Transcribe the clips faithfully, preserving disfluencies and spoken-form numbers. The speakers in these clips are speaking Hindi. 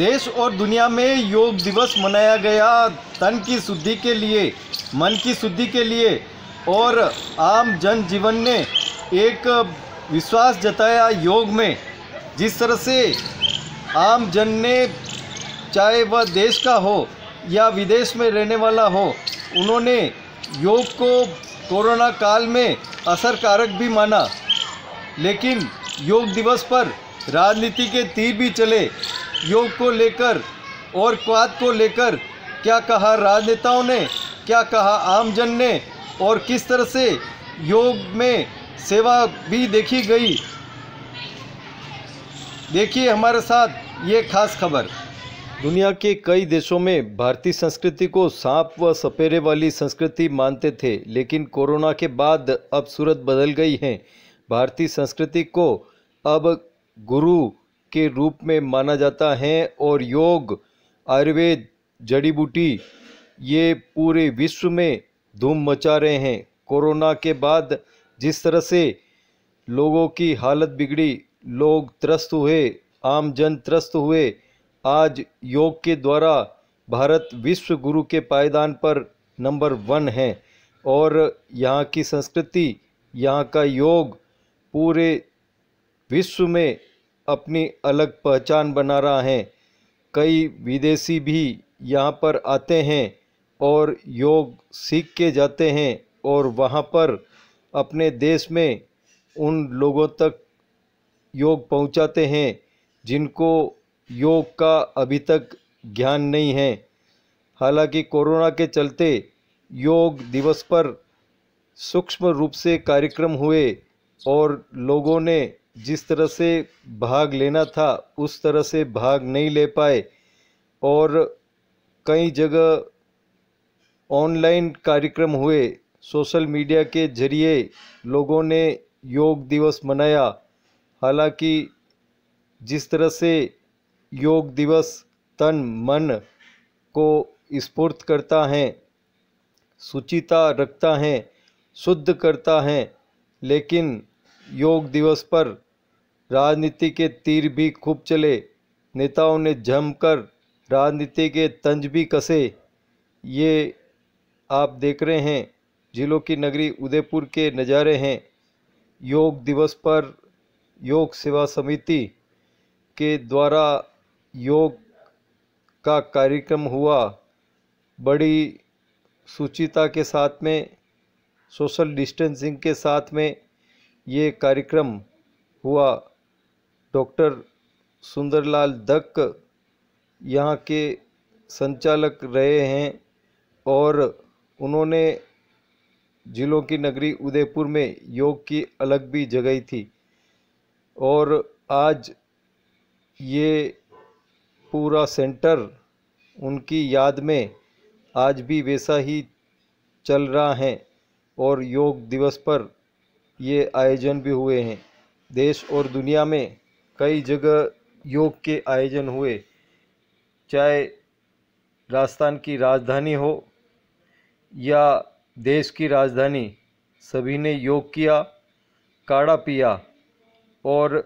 देश और दुनिया में योग दिवस मनाया गया तन की शुद्धि के लिए, मन की शुद्धि के लिए, और आम जन जीवन ने एक विश्वास जताया योग में। जिस तरह से आम जन ने, चाहे वह देश का हो या विदेश में रहने वाला हो, उन्होंने योग को कोरोना काल में असरकारक भी माना। लेकिन योग दिवस पर राजनीति के तीर भी चले। योग को लेकर और क्वाद को लेकर क्या कहा राजनेताओं ने, क्या कहा आमजन ने, और किस तरह से योग में सेवा भी देखी गई। देखिए हमारे साथ ये खास खबर। दुनिया के कई देशों में भारतीय संस्कृति को सांप व सपेरे वाली संस्कृति मानते थे, लेकिन कोरोना के बाद अब सूरत बदल गई है। भारतीय संस्कृति को अब गुरु के रूप में माना जाता है और योग, आयुर्वेद, जड़ी बूटी ये पूरे विश्व में धूम मचा रहे हैं। कोरोना के बाद जिस तरह से लोगों की हालत बिगड़ी, लोग त्रस्त हुए, आम जन त्रस्त हुए, आज योग के द्वारा भारत विश्व गुरु के पायदान पर नंबर वन है और यहाँ की संस्कृति, यहाँ का योग पूरे विश्व में अपनी अलग पहचान बना रहा है। कई विदेशी भी यहाँ पर आते हैं और योग सीख के जाते हैं और वहाँ पर अपने देश में उन लोगों तक योग पहुँचाते हैं जिनको योग का अभी तक ज्ञान नहीं है। हालांकि कोरोना के चलते योग दिवस पर सूक्ष्म रूप से कार्यक्रम हुए और लोगों ने जिस तरह से भाग लेना था उस तरह से भाग नहीं ले पाए और कई जगह ऑनलाइन कार्यक्रम हुए। सोशल मीडिया के जरिए लोगों ने योग दिवस मनाया। हालांकि जिस तरह से योग दिवस तन मन को स्फूर्त करता है, शुचिता रखता है, शुद्ध करता है, लेकिन योग दिवस पर राजनीति के तीर भी खूब चले। नेताओं ने जमकर राजनीति के तंज भी कसे। ये आप देख रहे हैं, जिलों की नगरी उदयपुर के नज़ारे हैं। योग दिवस पर योग सेवा समिति के द्वारा योग का कार्यक्रम हुआ। बड़ी शुचिता के साथ में, सोशल डिस्टेंसिंग के साथ में ये कार्यक्रम हुआ। डॉक्टर सुंदरलाल दक्क यहाँ के संचालक रहे हैं और उन्होंने जिलों की नगरी उदयपुर में योग की अलग भी जगह थी और आज ये पूरा सेंटर उनकी याद में आज भी वैसा ही चल रहा है और योग दिवस पर ये आयोजन भी हुए हैं। देश और दुनिया में कई जगह योग के आयोजन हुए, चाहे राजस्थान की राजधानी हो या देश की राजधानी, सभी ने योग किया, काढ़ा पिया और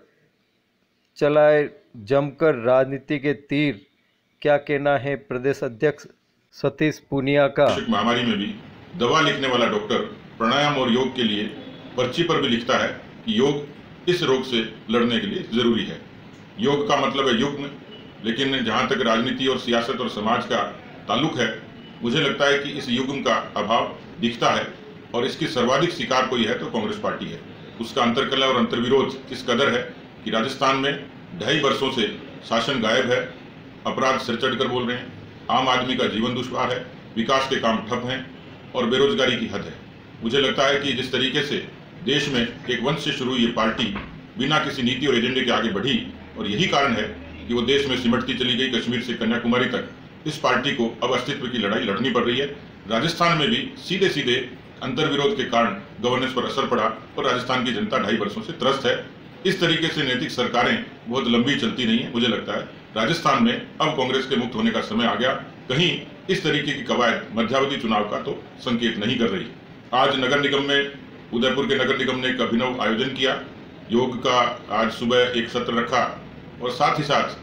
चलाए जमकर राजनीति के तीर। क्या कहना है प्रदेश अध्यक्ष सतीश पूनिया का। महामारी में भी दवा लिखने वाला डॉक्टर प्राणायाम और योग के लिए पर्ची पर भी लिखता है कि योग इस रोग से लड़ने के लिए जरूरी है। योग का मतलब है युग्म, लेकिन जहां तक राजनीति और सियासत और समाज का ताल्लुक है, मुझे लगता है कि इस युग्म का अभाव दिखता है और इसकी सर्वाधिक शिकार कोई है तो कांग्रेस पार्टी है। उसका अंतरकलह और अंतर्विरोध किस कदर है कि राजस्थान में ढाई वर्षों से शासन गायब है, अपराध सिर चढ़कर बोल रहे हैं, आम आदमी का जीवन दुश्वार है, विकास के काम ठप हैं और बेरोजगारी की हद है। मुझे लगता है कि जिस तरीके से देश में एक वंश से शुरू हुई ये पार्टी बिना किसी नीति और एजेंडे के आगे बढ़ी और यही कारण है कि वो देश में सिमटती चली गई। कश्मीर से कन्याकुमारी तक इस पार्टी को अब अस्तित्व की लड़ाई लड़नी पड़ रही है। राजस्थान में भी सीधे सीधे अंतर्विरोध के कारण गवर्नेंस पर असर पड़ा और राजस्थान की जनता ढाई वर्षों से त्रस्त है। इस तरीके से नैतिक सरकारें बहुत लंबी चलती नहीं है। मुझे लगता है राजस्थान में अब कांग्रेस के मुक्त होने का समय आ गया। कहीं इस तरीके की कवायद मध्यावधि चुनाव का तो संकेत नहीं कर रही। आज नगर निगम में, उदयपुर के नगर निगम ने एक अभिनव आयोजन किया। योग का आज सुबह एक सत्र रखा और साथ ही साथ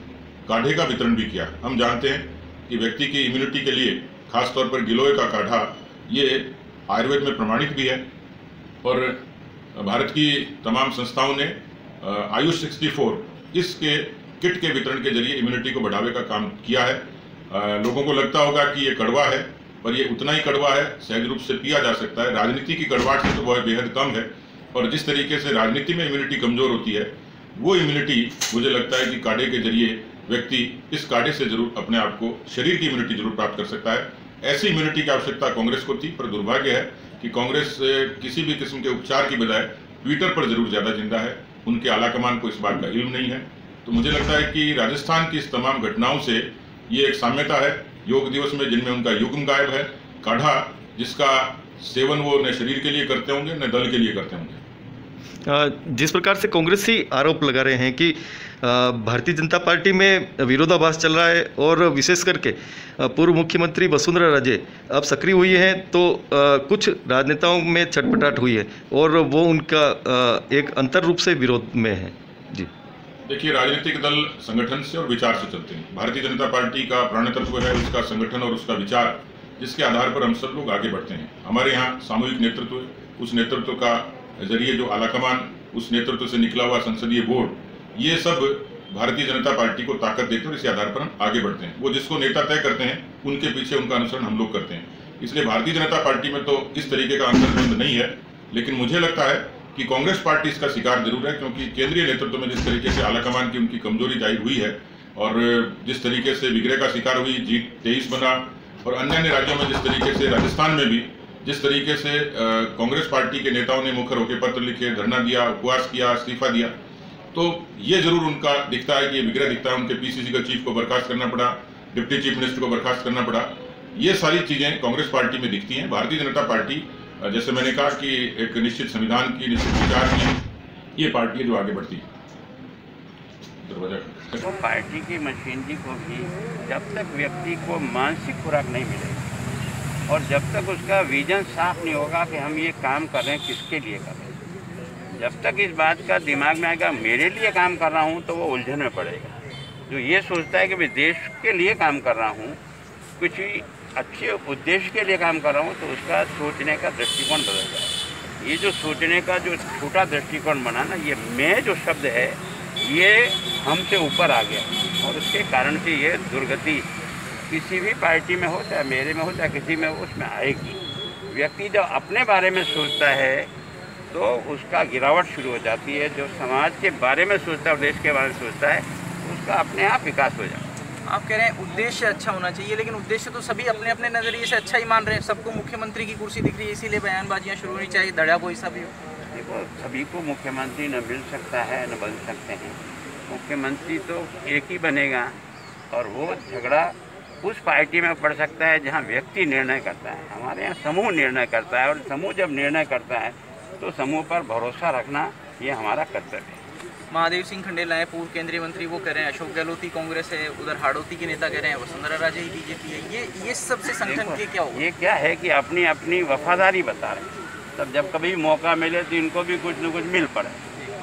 काढ़े का वितरण भी किया। हम जानते हैं कि व्यक्ति की इम्यूनिटी के लिए खासतौर पर गिलोय का काढ़ा ये आयुर्वेद में प्रमाणित भी है और भारत की तमाम संस्थाओं ने आयुष चौंसठ इसके किट के वितरण के जरिए इम्यूनिटी को बढ़ावे का काम किया है। लोगों को लगता होगा कि ये कड़वा है, पर ये उतना ही कड़वा है, सहज रूप से पिया जा सकता है। राजनीति की कड़वाहट से तो बहुत बेहद कम है और जिस तरीके से राजनीति में इम्यूनिटी कमजोर होती है, वो इम्यूनिटी मुझे लगता है कि काढ़े के जरिए व्यक्ति इस काढ़े से जरूर अपने आप को शरीर की इम्यूनिटी जरूर प्राप्त कर सकता है। ऐसी इम्यूनिटी की आवश्यकता कांग्रेस को थी, पर दुर्भाग्य है कि कांग्रेस किसी भी किस्म के उपचार की बजाय ट्विटर पर जरूर ज्यादा जिंदा है। उनके आलाकमान को इस बात का इल्म नहीं है। तो मुझे लगता है कि राजस्थान की इस तमाम घटनाओं से ये एक साम्यता है योग दिवस में, जिनमें उनका युग्म गायब है। काढ़ा जिसका सेवन वो न शरीर के लिए करते होंगे न दल के लिए करते होंगे। जिस प्रकार से कांग्रेस ही आरोप लगा रहे हैं कि भारतीय जनता पार्टी में विरोधाभास चल रहा है और विशेष करके पूर्व मुख्यमंत्री वसुंधरा राजे अब सक्रिय हुई हैं, तो कुछ राजनेताओं में छटपटाहट हुई है और वो उनका एक अंतर रूप से विरोध में है। जी देखिए, राजनीतिक दल संगठन से और विचार से चलते हैं। भारतीय जनता पार्टी का प्राण तत्व है उसका संगठन और उसका विचार, जिसके आधार पर हम सब लोग आगे बढ़ते हैं। हमारे यहाँ सामूहिक नेतृत्व है, उस नेतृत्व का जरिए जो आलाकमान, उस नेतृत्व से निकला हुआ संसदीय बोर्ड, ये सब भारतीय जनता पार्टी को ताकत देते हैं और इसी आधार पर हम आगे बढ़ते हैं। वो जिसको नेता तय करते हैं उनके पीछे उनका अनुसरण हम लोग करते हैं। इसलिए भारतीय जनता पार्टी में तो इस तरीके का अंतर्द्वंद नहीं है, लेकिन मुझे लगता है कि कांग्रेस पार्टी इसका शिकार जरूर है, क्योंकि केंद्रीय नेतृत्व में जिस तरीके से आलाकमान की उनकी कमजोरी जाहिर हुई है और जिस तरीके से विग्रह का शिकार हुई, जी तेईस बना, और अन्य अन्य राज्यों में जिस तरीके से, राजस्थान में भी जिस तरीके से कांग्रेस पार्टी के नेताओं ने मुखर होकर पत्र लिखे, धरना दिया, उपवास किया, इस्तीफा दिया, तो ये जरूर उनका दिखता है कि ये विग्रह दिखता है। उनके पीसीसी का चीफ को बर्खास्त करना पड़ा, डिप्टी चीफ मिनिस्टर को बर्खास्त करना पड़ा। ये सारी चीजें कांग्रेस पार्टी में दिखती हैं। भारतीय जनता पार्टी, जैसे मैंने कहा कि एक निश्चित संविधान की, निश्चित विचार की ये पार्टी है जो आगे बढ़ती है। तो पार्टी की मशीनरी को भी जब तक व्यक्ति को मानसिक खुराक नहीं मिलेगी और जब तक उसका विजन साफ नहीं होगा कि हम ये काम कर रहे हैं किसके लिए कर रहे हैं, जब तक इस बात का दिमाग में आएगा मेरे लिए काम कर रहा हूँ, तो वो उलझन में पड़ेगा। जो ये सोचता है कि मैं देश के लिए काम कर रहा हूँ, कुछ अच्छे उद्देश्य के लिए काम कर रहा हूँ, तो उसका सोचने का दृष्टिकोण बदल जाए। ये जो सोचने का जो छोटा दृष्टिकोण बना ना, ये मैं जो शब्द है ये हमसे ऊपर आ गया और उसके कारण से ये दुर्गति किसी भी पार्टी में हो, चाहे मेरे में हो, चाहे किसी में हो, उसमें आएगी। व्यक्ति जब अपने बारे में सोचता है तो उसका गिरावट शुरू हो जाती है। जो समाज के बारे में सोचता है और देश के बारे में सोचता है, उसका अपने आप विकास हो जाता है। आप कह रहे हैं उद्देश्य अच्छा होना चाहिए, लेकिन उद्देश्य तो सभी अपने अपने नज़रिए से अच्छा ही मान रहे हैं। सबको मुख्यमंत्री की कुर्सी दिख रही है, इसीलिए बयानबाजियाँ शुरू होनी चाहिए, धड़ा कोई सा भी हो। देखो, सभी को मुख्यमंत्री न मिल सकता है न बन सकते हैं। मुख्यमंत्री तो एक ही बनेगा और वो झगड़ा उस पार्टी में पड़ सकता है जहाँ व्यक्ति निर्णय करता है। हमारे यहाँ समूह निर्णय करता है और समूह जब निर्णय करता है तो समूह पर भरोसा रखना ये हमारा कर्तव्य है। महादेव सिंह खंडेला है, पूर्व केंद्रीय मंत्री, वो कह रहे हैं अशोक गहलोत कांग्रेस है, उधर हाड़ौती के नेता कह रहे हैं वसुंधरा राजे ही बीजेपी है। ये ये सबसे संगठन के क्या होगा? ये क्या है कि अपनी अपनी वफादारी बता रहे हैं। तब जब कभी मौका मिले तो इनको भी कुछ न कुछ मिल पड़े।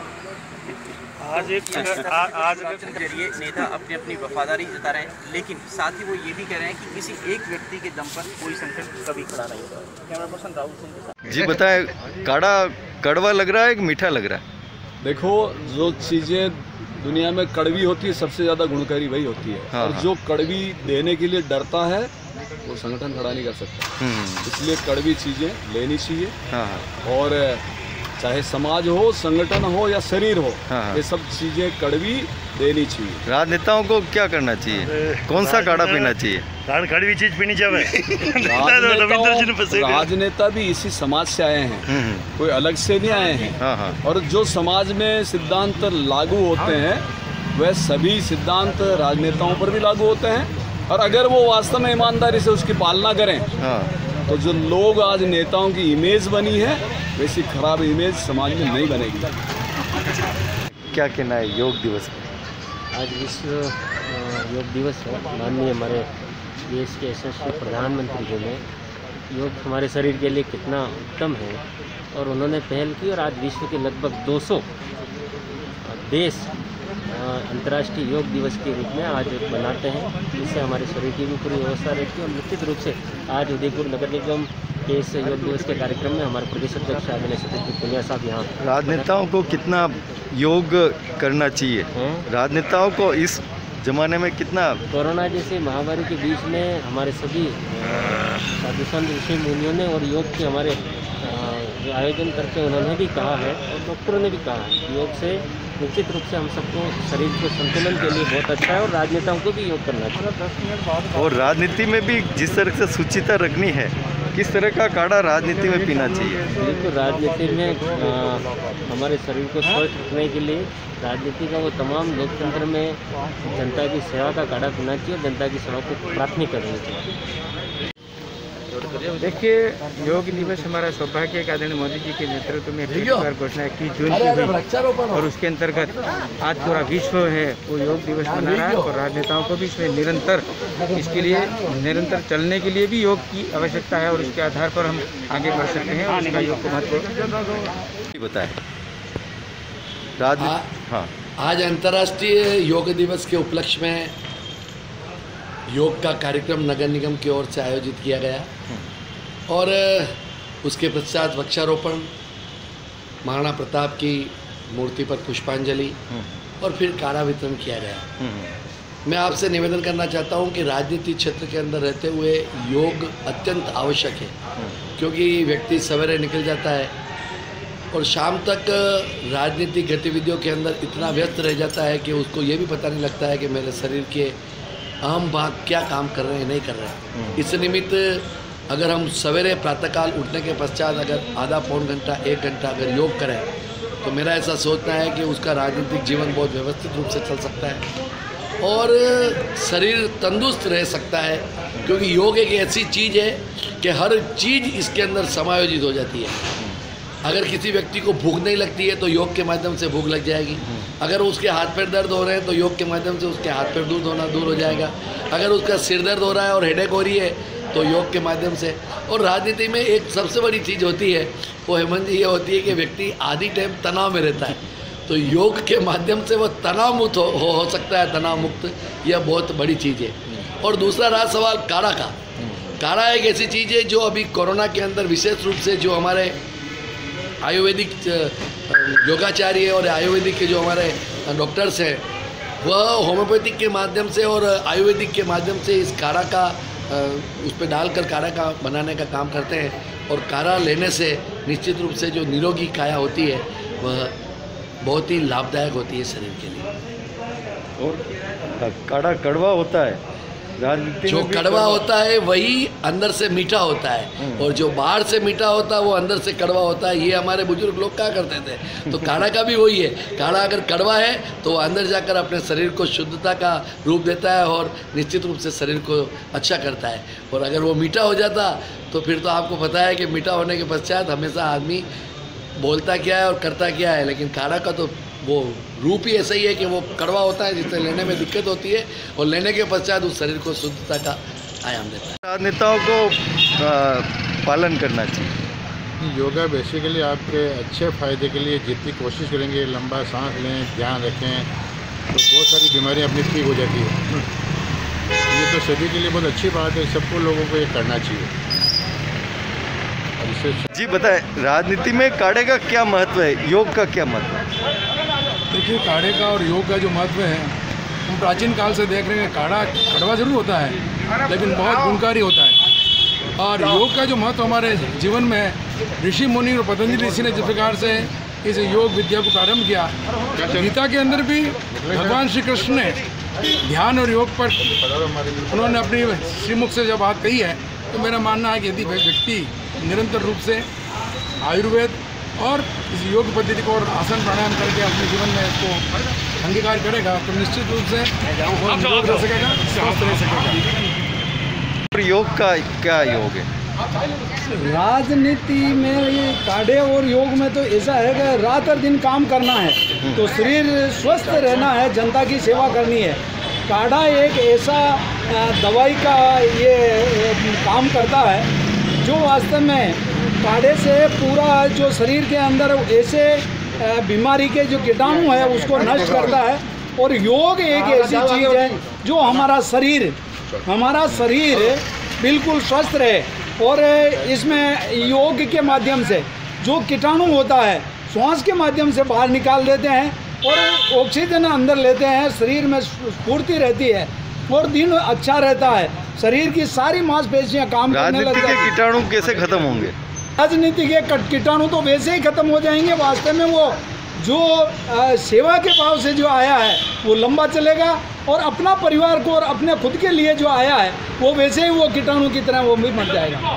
आज एक आज के जरिए नेता अपनी अपनी वफादारी जता रहे हैं, लेकिन साथ ही वो ये भी कह रहे हैं कि किसी एक व्यक्ति के दम पर कोई संकट कभी खड़ा नहीं होगा। कैमरा पर्सन राहुल सिंह के साथ। जी बताएं, काढ़ा कड़वा लग रहा है कि मीठा लग रहा है? देखो, जो चीज़ें दुनिया में कड़वी होती है सबसे ज़्यादा गुणकारी वही होती है। हाँ, और हाँ। जो कड़वी देने के लिए डरता है वो संगठन खड़ा नहीं कर सकता। इसलिए कड़वी चीज़ें लेनी चाहिए। हाँ, हाँ। और चाहे समाज हो, संगठन हो या शरीर हो, हाँ, ये सब चीज़ें कड़वी देनी चाहिए। राजनेताओं को क्या करना चाहिए? कौन सा काढ़ा पीना चाहिए? कड़वी चीज पीनी चाहिए। राजनेता भी इसी समाज से आए हैं, कोई अलग से नहीं आए हैं। हाँ, हाँ। और जो समाज में सिद्धांत लागू होते हैं वह सभी सिद्धांत राजनेताओं पर भी लागू होते हैं। और अगर वो वास्तव में ईमानदारी से उसकी पालना करें, हाँ, तो जो लोग आज नेताओं की इमेज बनी है वैसी खराब इमेज समाज में नहीं बनेगी। क्या कहना है योग दिवस पर? आज विश्व योग दिवस है। माननीय हमारे देश के यशस्वी प्रधानमंत्री जी ने योग हमारे शरीर के लिए कितना उत्तम है और उन्होंने पहल की और आज विश्व के लगभग दो सौ देश अंतर्राष्ट्रीय योग दिवस के रूप में आज मनाते हैं। इससे हमारे शरीर की भी पूरी व्यवस्था रहती है और निश्चित रूप से आज उदयपुर नगर निगम के इस योग दिवस के कार्यक्रम में हमारे प्रदेश अध्यक्ष आदरणीय सतीश पुनिया साहब यहाँ। राजनेताओं को कितना योग करना चाहिए? राजनेताओं को इस जमाने में कितना? कोरोना जैसी महामारी के बीच में हमारे सभी साधु संत ऋषि मुनियों ने और योग के हमारे जो आयोजन करके उन्होंने भी कहा है और डॉक्टरों ने भी कहा है, योग से निश्चित रूप से हम सबको शरीर के संतुलन के लिए बहुत अच्छा है और राजनेताओं को भी योग करना चाहिए। और राजनीति में भी जिस तरह से शुचिता रखनी है, किस तरह का काढ़ा राजनीति में पीना चाहिए? बिल्कुल, राजनीति में आ, हमारे शरीर को स्वस्थ रखने के लिए राजनीति का वो तमाम लोकतंत्र में जनता की सेवा का काढ़ा पीना चाहिए और जनता की सेवा को प्राथमिकता देनी चाहिए। देखिए, योग दिवस हमारा सौभाग्य है कि आदरणीय मोदी जी के नेतृत्व में पहली बार घोषणा इक्कीस जून की हुई और उसके अंतर्गत आज पूरा विश्व है वो योग दिवस मना रहा है और राजनेताओं को भी इसमें निरंतर इसके लिए निरंतर चलने के लिए भी योग की आवश्यकता है और उसके आधार पर हम आगे बढ़ सकते हैं और उसका योग को महत्व बताएं। हाँ, आज अंतर्राष्ट्रीय योग दिवस के उपलक्ष्य में योग का कार्यक्रम नगर निगम की ओर से आयोजित किया गया और उसके पश्चात वृक्षारोपण, महाराणा प्रताप की मूर्ति पर पुष्पांजलि और फिर काढ़ा वितरण किया गया। मैं आपसे निवेदन करना चाहता हूं कि राजनीति क्षेत्र के अंदर रहते हुए योग अत्यंत आवश्यक है, क्योंकि व्यक्ति सवेरे निकल जाता है और शाम तक राजनीतिक गतिविधियों के अंदर इतना व्यस्त रह जाता है कि उसको ये भी पता नहीं लगता है कि मेरे शरीर के अहम भाग क्या काम कर रहे हैं, नहीं कर रहे हैं। इस निमित्त अगर हम सवेरे प्रातःकाल उठने के पश्चात अगर आधा पौन घंटा एक घंटा अगर योग करें तो मेरा ऐसा सोचना है कि उसका राजनीतिक जीवन बहुत व्यवस्थित रूप से चल सकता है और शरीर तंदुरुस्त रह सकता है, क्योंकि योग एक ऐसी चीज़ है कि हर चीज़ इसके अंदर समायोजित हो जाती है। अगर किसी व्यक्ति को भूख नहीं लगती है तो योग के माध्यम से भूख लग जाएगी। अगर उसके हाथ पैर दर्द हो रहे हैं तो योग के माध्यम से उसके हाथ पैर दूर होना दूर हो जाएगा। अगर उसका सिर दर्द हो रहा है और हेडेक हो रही है तो योग के माध्यम से। और राजनीति में एक सबसे बड़ी चीज़ होती है वो हेमंत जी ये होती है कि व्यक्ति आधी टाइम तनाव में रहता है, तो योग के माध्यम से वो तनाव मुक्त हो, हो, हो सकता है, तनाव मुक्त। यह बहुत बड़ी चीज़ है। और दूसरा रहा सवाल काढ़ा का। काढ़ा एक ऐसी चीज़ है जो अभी कोरोना के अंदर विशेष रूप से जो हमारे आयुर्वेदिक योगाचार्य और आयुर्वेदिक के जो हमारे डॉक्टर्स हैं वह होम्योपैथिक के माध्यम से और आयुर्वेदिक के माध्यम से इस काढ़ा का उस पर डालकर काढ़ा का बनाने का काम करते हैं। और काढ़ा लेने से निश्चित रूप से जो निरोगी काया होती है वह बहुत ही लाभदायक होती है शरीर के लिए। और काढ़ा कड़वा होता है, जो कड़वा होता है वही अंदर से मीठा होता है और जो बाहर से मीठा होता है वो अंदर से कड़वा होता है। ये हमारे बुजुर्ग लोग क्या करते थे, तो काढ़ा का भी वही है। काढ़ा अगर कड़वा है तो अंदर जाकर अपने शरीर को शुद्धता का रूप देता है और निश्चित रूप से शरीर को अच्छा करता है। और अगर वो मीठा हो जाता तो फिर तो आपको पता है कि मीठा होने के पश्चात हमेशा आदमी बोलता क्या है और करता क्या है। लेकिन काढ़ा का तो वो रूप ही ऐसा ही है कि वो कड़वा होता है जिससे लेने में दिक्कत होती है और लेने के पश्चात उस शरीर को शुद्धता का आयाम देता है। राजनेताओं को आ, पालन करना चाहिए। योगा बेसिकली आपके अच्छे फ़ायदे के लिए जितनी कोशिश करेंगे, लंबा सांस लें, ध्यान रखें, तो बहुत सारी बीमारियां अपनी ठीक हो जाती है। ये तो सभी के लिए बहुत अच्छी बात है, सबको लोगों को ये करना चाहिए। जी बताएं, राजनीति में काढ़े का क्या महत्व है, योग का क्या महत्व है? देखिए, काढ़े का और योग का जो महत्व है, हम प्राचीन काल से देख रहे हैं। काढ़ा कड़वा जरूर होता है लेकिन बहुत गुणकारी होता है। और योग का जो महत्व हमारे जीवन में ऋषि मुनि और पतंजलि ऋषि ने जिस प्रकार से इस योग विद्या को प्रारंभ किया, गीता के अंदर भी भगवान श्री कृष्ण ने ध्यान और योग पर उन्होंने अपनी श्रीमुख से जब बात कही है, तो मेरा मानना है कि यदि व्यक्ति निरंतर रूप से आयुर्वेद और इस योग पद्धति को और आसन प्राणायाम करके अपने जीवन में इसको अंगीकार करेगा तो निश्चित रूप से वो निरोग रह सकेगा, स्वस्थ रह सकेगा। योग का क्या योग है? राजनीति में ये काढ़े और योग में तो ऐसा है कि रात और दिन काम करना है, तो शरीर स्वस्थ रहना है, जनता की सेवा करनी है। काढ़ा एक ऐसा दवाई का ये काम करता है जो वास्तव में काढ़े से पूरा जो शरीर के अंदर ऐसे बीमारी के जो कीटाणु है उसको नष्ट करता है और योग एक ऐसी चीज़ है जो हमारा शरीर हमारा शरीर बिल्कुल स्वस्थ रहे। और इसमें योग के माध्यम से जो कीटाणु होता है श्वास के माध्यम से बाहर निकाल देते हैं और ऑक्सीजन अंदर लेते हैं, शरीर में स्फूर्ति रहती है और दिन अच्छा रहता है, शरीर की सारी मांसपेशियां काम करने लगती हैं। राजनीति के कीटाणु कैसे खत्म होंगे? राजनीति के कीटाणु तो वैसे ही खत्म हो जाएंगे। वास्तव में वो जो आ, सेवा के भाव से जो आया है वो लंबा चलेगा और अपना परिवार को और अपने खुद के लिए जो आया है वो वैसे ही वो कीटाणु की तरह वो भी मर जाएगा।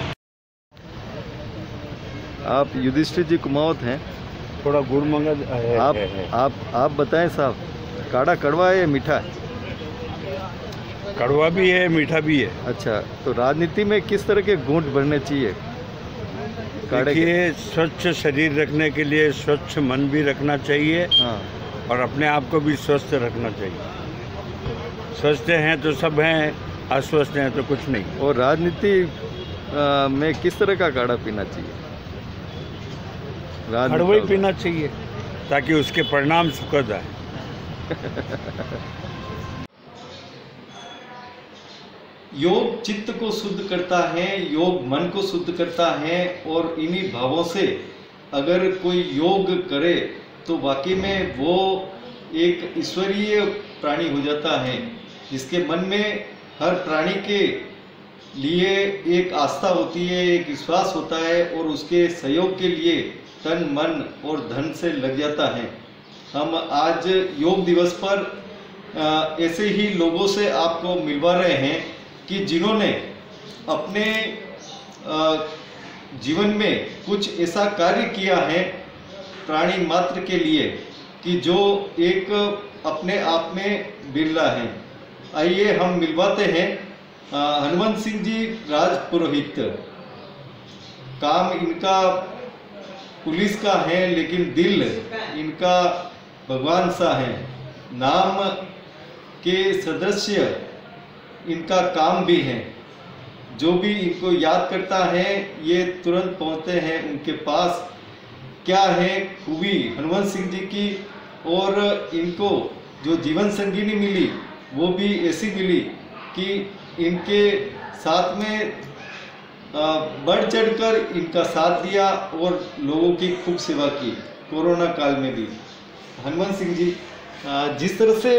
आप युधिष्ठिर जी कुमावत हैं, थोड़ा गुड़ मंगा आप आप आप बताएं साहब, काढ़ा कड़वा है या मीठा है? कड़वा भी है, मीठा भी है। अच्छा, तो राजनीति में किस तरह के गुण बढ़ने चाहिए? देखिए, स्वच्छ शरीर रखने के लिए स्वच्छ मन भी रखना चाहिए। हाँ। और अपने आप को भी स्वस्थ रखना चाहिए। स्वस्थ हैं तो सब हैं, अस्वस्थ हैं तो कुछ नहीं। और राजनीति में किस तरह का काढ़ा पीना चाहिए? कड़वा ही पीना चाहिए ताकि उसके परिणाम सुखद आए। योग चित्त को शुद्ध करता है, योग मन को शुद्ध करता है और इन्हीं भावों से अगर कोई योग करे तो वाकई में वो एक ईश्वरीय प्राणी हो जाता है, जिसके मन में हर प्राणी के लिए एक आस्था होती है, एक विश्वास होता है और उसके सहयोग के लिए तन मन और धन से लग जाता है। हम आज योग दिवस पर आ, ऐसे ही लोगों से आपको मिलवा रहे हैं कि जिन्होंने अपने आ, जीवन में कुछ ऐसा कार्य किया है प्राणी मात्र के लिए कि जो एक अपने आप में बिरला है। आइए हम मिलवाते हैं हनुमंत सिंह जी राजपुरोहित। काम इनका पुलिस का है लेकिन दिल इनका भगवान सा है। नाम के सदस्य इनका काम भी है। जो भी इनको याद करता है ये तुरंत पहुंचते हैं उनके पास। क्या है खूबी हनुमंत सिंह जी की, और इनको जो जीवन संगिनी मिली वो भी ऐसी मिली कि इनके साथ में बढ़ चढ़कर इनका साथ दिया और लोगों की खूब सेवा की कोरोना काल में भी। हनुमंत सिंह जी, जिस तरह से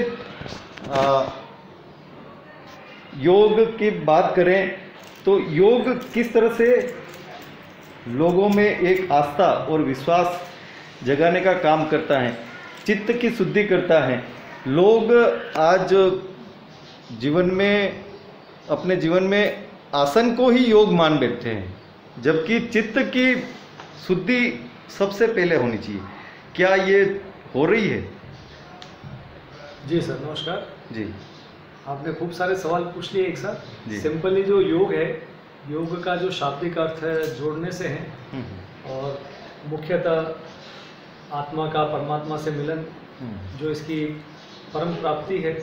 योग की बात करें तो योग किस तरह से लोगों में एक आस्था और विश्वास जगाने का काम करता है, चित्त की शुद्धि करता है। लोग आज जीवन में अपने जीवन में आसन को ही योग मान बैठते हैं, जबकि चित्त की शुद्धि सबसे पहले होनी चाहिए। क्या ये हो रही है? जी सर, नमस्कार जी। आपने खूब सारे सवाल पूछ लिए एक साथ। सिंपली जो योग है, योग का जो शाब्दिक अर्थ है जोड़ने से है और मुख्यतः आत्मा का परमात्मा से मिलन जो इसकी परम प्राप्ति है।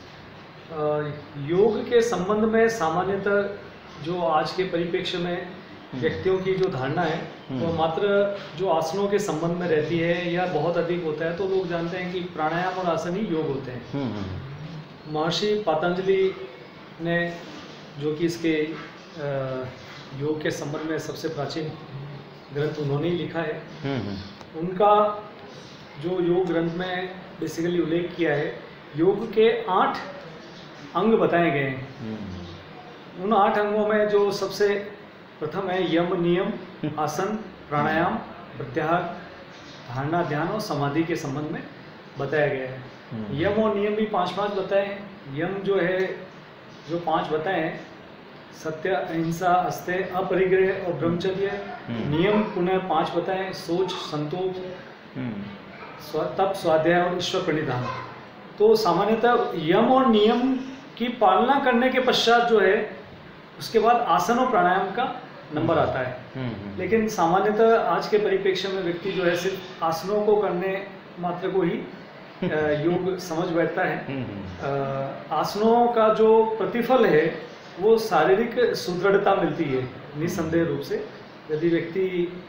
योग के संबंध में सामान्यतः जो आज के परिप्रेक्ष्य में व्यक्तियों की जो धारणा है वो मात्र जो आसनों के संबंध में रहती है या बहुत अधिक होता है, तो लोग जानते हैं कि प्राणायाम और आसन ही योग होते हैं। महर्षि पतंजलि ने जो कि इसके योग के संबंध में सबसे प्राचीन ग्रंथ उन्होंने ही लिखा है, उनका जो योग ग्रंथ में बेसिकली उल्लेख किया है, योग के आठ अंग बताए गए हैं। उन आठ अंगों में जो सबसे प्रथम है यम नियम, आसन, प्राणायाम, प्रत्याहार, धारणा, ध्यान और समाधि के संबंध में बताया गया है। यम और नियम भी पांच पांच बताए हैं। यम जो है जो पांच बताए हैं, सत्य, अहिंसा, अस्तेय, अपरिग्रह और ब्रह्मचर्य। नियम पुनः पांच बताए, सोच, संतोष, तप, स्वाध्याय और ईश्वर प्रणिधान। तो सामान्यतः यम और नियम की पालना करने के पश्चात जो है उसके बाद आसन और प्राणायाम का नंबर आता है। लेकिन सामान्यतः आज के परिप्रेक्ष्य में व्यक्ति जो है सिर्फ आसनों को करने मात्र को ही योग समझ बैठता है। आसनों का जो प्रतिफल है वो शारीरिक सुदृढ़ता मिलती है निसंदेह रूप से। यदि व्यक्ति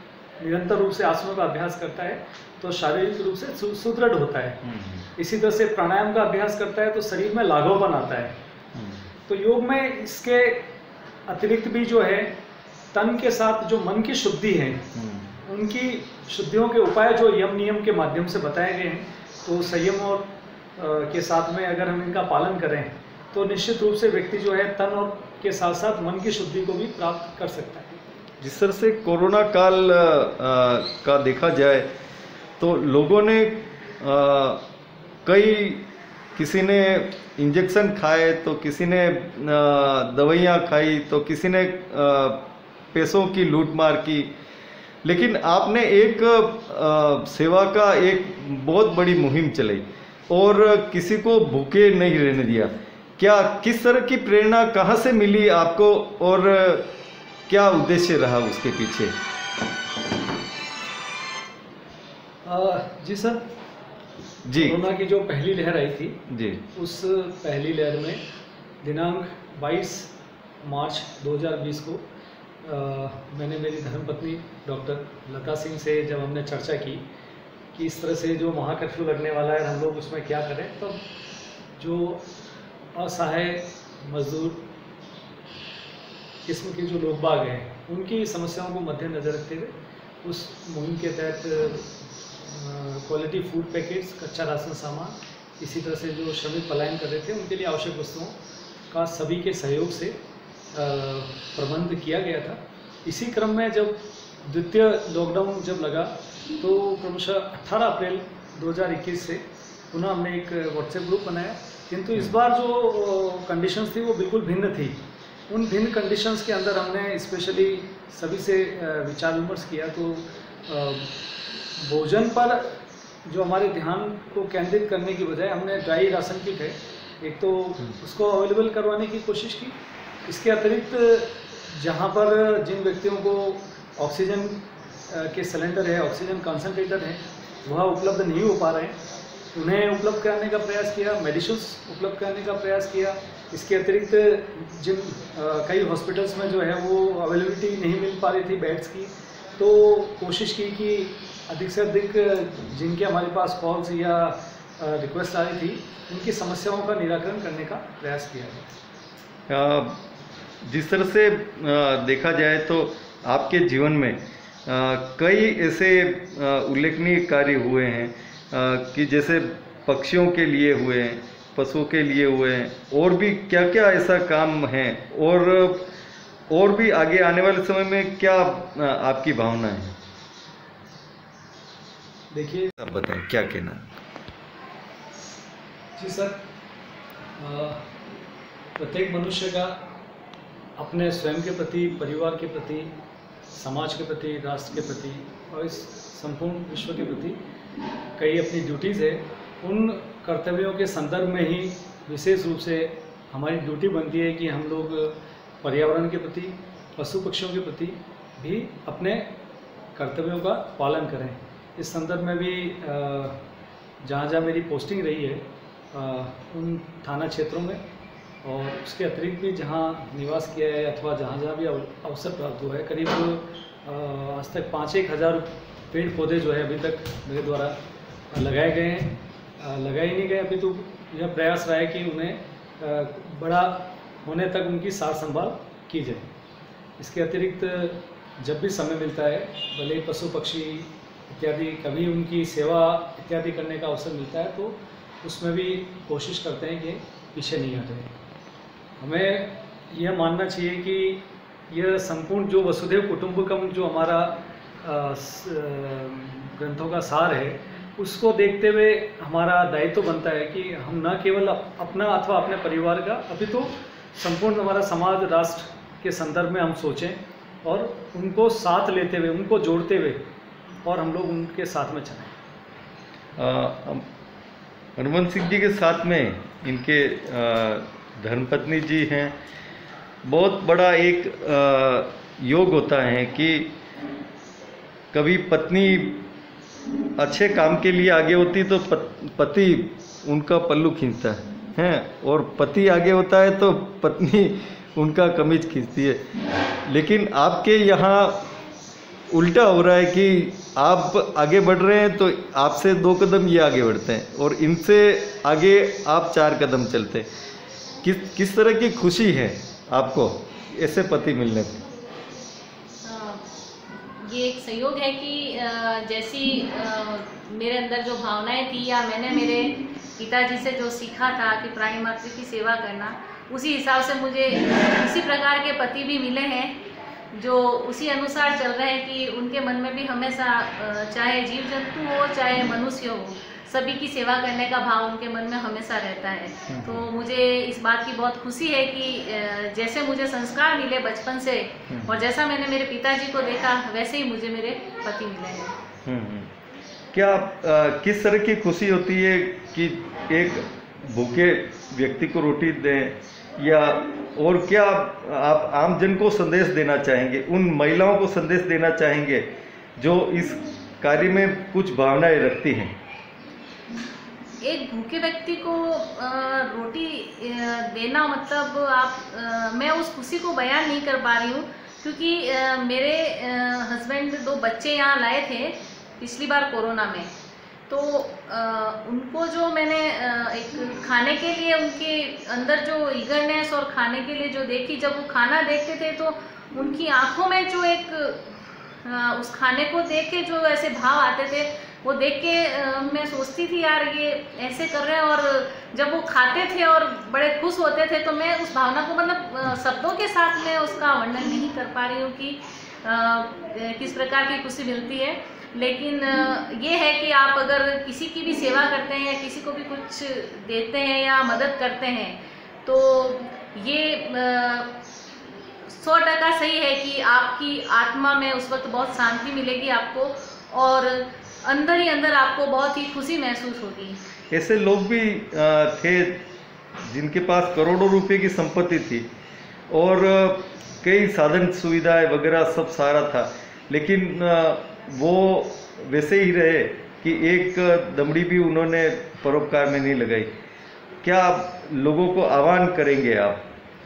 निरंतर रूप से आसनों का अभ्यास करता है तो शारीरिक रूप से सु- सुदृढ़ होता है। इसी तरह से प्राणायाम का अभ्यास करता है तो शरीर में लाघवपन आता है। तो योग में इसके अतिरिक्त भी जो है तन के साथ जो मन की शुद्धि है, उनकी शुद्धियों के उपाय जो यम नियम के माध्यम से बताए गए हैं, तो संयम और अ, के साथ में अगर हम इनका पालन करें तो निश्चित रूप से व्यक्ति जो है तन और के साथ साथ मन की शुद्धि को भी प्राप्त कर सकता है। जिस तरह से कोरोना काल आ, का देखा जाए तो लोगों ने आ, कई किसी ने इंजेक्शन खाए तो किसी ने दवाइयाँ खाई तो किसी ने आ, पैसों की लूटमार की, लेकिन आपने एक आ, सेवा का एक बहुत बड़ी मुहिम चलाई और किसी को भूखे नहीं रहने दिया। क्या किस तरह की प्रेरणा कहाँ से मिली आपको और क्या उद्देश्य रहा उसके पीछे? आ, जी सर, जी कोरोना की जो पहली लहर आई थी जी, उस पहली लहर में दिनांक बाईस मार्च दो हज़ार बीस को आ, मैंने मेरी धर्मपत्नी डॉक्टर लता सिंह से जब हमने चर्चा की कि इस तरह से जो महाकर्फ्यू लगने वाला है हम लोग उसमें क्या करें, तो जो असहाय मजदूर किस्म के जो लोग बाग हैं उनकी समस्याओं को मद्देनजर रखते हुए उस मुहिम के तहत क्वालिटी फूड पैकेट्स, कच्चा राशन सामान, इसी तरह से जो श्रमिक पलायन कर रहे थे उनके लिए आवश्यक वस्तुओं का सभी के सहयोग से अ, प्रबंध किया गया था। इसी क्रम में जब द्वितीय लॉकडाउन जब लगा तो क्रमशः अठारह अप्रैल दो हज़ार इक्कीस से पुनः हमने एक व्हाट्सएप ग्रुप बनाया, किंतु इस बार जो कंडीशंस थी वो बिल्कुल भिन्न थी। उन भिन्न कंडीशंस के अंदर हमने स्पेशली सभी से विचार विमर्श किया तो भोजन पर जो हमारे ध्यान को केंद्रित करने की बजाय हमने ड्राई राशन किट है एक तो उसको अवेलेबल करवाने की कोशिश की। इसके अतिरिक्त जहाँ पर जिन व्यक्तियों को ऑक्सीजन के सिलेंडर है, ऑक्सीजन कंसंट्रेटर है, वह उपलब्ध नहीं हो पा रहे हैं, उन्हें उपलब्ध कराने का प्रयास किया, मेडिसिन्स उपलब्ध कराने का प्रयास किया। इसके अतिरिक्त जिन आ, कई हॉस्पिटल्स में जो है वो अवेलेबिलिटी नहीं मिल पा रही थी बेड्स की, तो कोशिश की कि अधिक से अधिक जिनके हमारे पास कॉल्स या रिक्वेस्ट आ रही थी उनकी समस्याओं का निराकरण करने का प्रयास किया गया। जिस तरह से आ, देखा जाए तो आपके जीवन में आ, कई ऐसे उल्लेखनीय कार्य हुए हैं आ, कि जैसे पक्षियों के लिए हुए हैं, पशुओं के लिए हुए हैं, और भी क्या क्या ऐसा काम है और और भी आगे आने वाले समय में क्या आ, आपकी भावना है? देखिए, आप बताएं क्या कहना। जी सर, प्रत्येक मनुष्य का अपने स्वयं के प्रति, परिवार के प्रति, समाज के प्रति, राष्ट्र के प्रति और इस संपूर्ण विश्व के प्रति कई अपनी ड्यूटीज़ है। उन कर्तव्यों के संदर्भ में ही विशेष रूप से हमारी ड्यूटी बनती है कि हम लोग पर्यावरण के प्रति, पशु पक्षियों के प्रति भी अपने कर्तव्यों का पालन करें। इस संदर्भ में भी जहाँ जहाँ मेरी पोस्टिंग रही है उन थाना क्षेत्रों में और उसके अतिरिक्त भी जहाँ निवास किया है अथवा जहाँ जहाँ भी अवसर प्राप्त हुआ है, करीब आज तक पाँच एक हज़ार पेड़ पौधे जो है अभी तक मेरे द्वारा लगाए गए हैं। लगाए नहीं गए अभी, तो यह प्रयास रहा है कि उन्हें बड़ा होने तक उनकी सार संभाल की जाए। इसके अतिरिक्त जब भी समय मिलता है, भले पशु पक्षी इत्यादि कभी उनकी सेवा इत्यादि करने का अवसर मिलता है तो उसमें भी कोशिश करते हैं कि पीछे नहीं हटें। हमें यह मानना चाहिए कि यह संपूर्ण जो वसुधैव कुटुंबकम जो हमारा ग्रंथों का सार है, उसको देखते हुए हमारा दायित्व तो बनता है कि हम न केवल अपना अथवा अपने परिवार का, अभी तो संपूर्ण हमारा समाज, राष्ट्र के संदर्भ में हम सोचें और उनको साथ लेते हुए, उनको जोड़ते हुए और हम लोग उनके साथ में चलें। हनुमान सिंह जी के साथ में इनके धर्मपत्नी जी हैं। बहुत बड़ा एक आ, योग होता है कि कभी पत्नी अच्छे काम के लिए आगे होती तो पति उनका पल्लू खींचता है हैं, और पति आगे होता है तो पत्नी उनका कमीज खींचती है। लेकिन आपके यहाँ उल्टा हो रहा है कि आप आगे बढ़ रहे हैं तो आपसे दो कदम ये आगे बढ़ते हैं और इनसे आगे आप चार कदम चलते हैं। किस किस तरह की खुशी है आपको ऐसे पति मिलने पर? ये एक सहयोग है कि जैसी मेरे अंदर जो भावनाएं थी या मैंने मेरे पिताजी से जो सीखा था कि प्राणी मात्र की सेवा करना, उसी हिसाब से मुझे इसी प्रकार के पति भी मिले हैं जो उसी अनुसार चल रहे हैं कि उनके मन में भी हमेशा चाहे जीव जंतु हो चाहे मनुष्य हो, सभी की सेवा करने का भाव उनके मन में हमेशा रहता है। तो मुझे इस बात की बहुत खुशी है कि जैसे मुझे संस्कार मिले बचपन से और जैसा मैंने मेरे पिताजी को देखा वैसे ही मुझे मेरे पति मिले हैं। क्या आ, किस तरह की खुशी होती है कि एक भूखे व्यक्ति को रोटी दें, या और क्या आप आम जन को संदेश देना चाहेंगे, उन महिलाओं को संदेश देना चाहेंगे जो इस कार्य में कुछ भावनाएं रखती हैं? एक भूखे व्यक्ति को रोटी देना मतलब आप मैं उस खुशी को बयान नहीं कर पा रही हूँ, क्योंकि मेरे हस्बैंड दो बच्चे यहाँ लाए थे पिछली बार कोरोना में, तो उनको जो मैंने एक खाने के लिए उनके अंदर जो ईगरनेस और खाने के लिए जो देखी, जब वो खाना देखते थे तो उनकी आंखों में जो एक उस खाने को देख के जो ऐसे भाव आते थे, वो देख के मैं सोचती थी यार ये ऐसे कर रहे हैं, और जब वो खाते थे और बड़े खुश होते थे तो मैं उस भावना को मतलब शब्दों के साथ में उसका वर्णन नहीं कर पा रही हूँ कि किस प्रकार की खुशी मिलती है। लेकिन ये है कि आप अगर किसी की भी सेवा करते हैं या किसी को भी कुछ देते हैं या मदद करते हैं तो ये सौ टका सही है कि आपकी आत्मा में उस वक्त बहुत शांति मिलेगी आपको, और अंदर ही अंदर आपको बहुत ही खुशी महसूस होगी। ऐसे लोग भी थे जिनके पास करोड़ों रुपए की संपत्ति थी और कई साधन सुविधाएं वगैरह सब सारा था, लेकिन वो वैसे ही रहे कि एक दमड़ी भी उन्होंने परोपकार में नहीं लगाई। क्या आप लोगों को आह्वान करेंगे आप?